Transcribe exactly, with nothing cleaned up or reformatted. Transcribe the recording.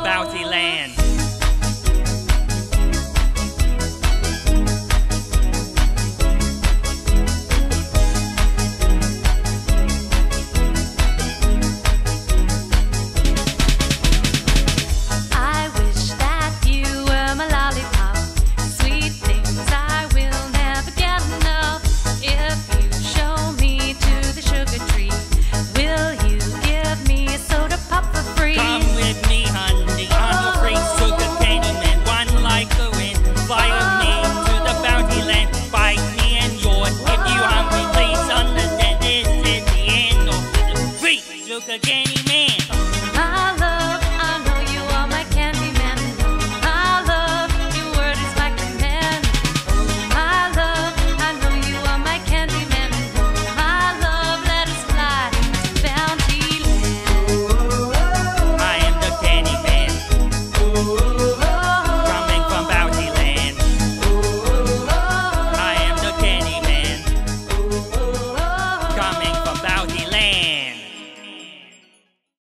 bounty land. I wish that you were my lollipop. Sweet things I will never get enough. If you show me to the sugar tree, will you give me a soda pop for free? Come with me, honey, on your free sugar Candyman. One like the wind, fly with me to the bounty land. Bite me and yours if you hungry, please understand this is the end of the free sugar Candyman.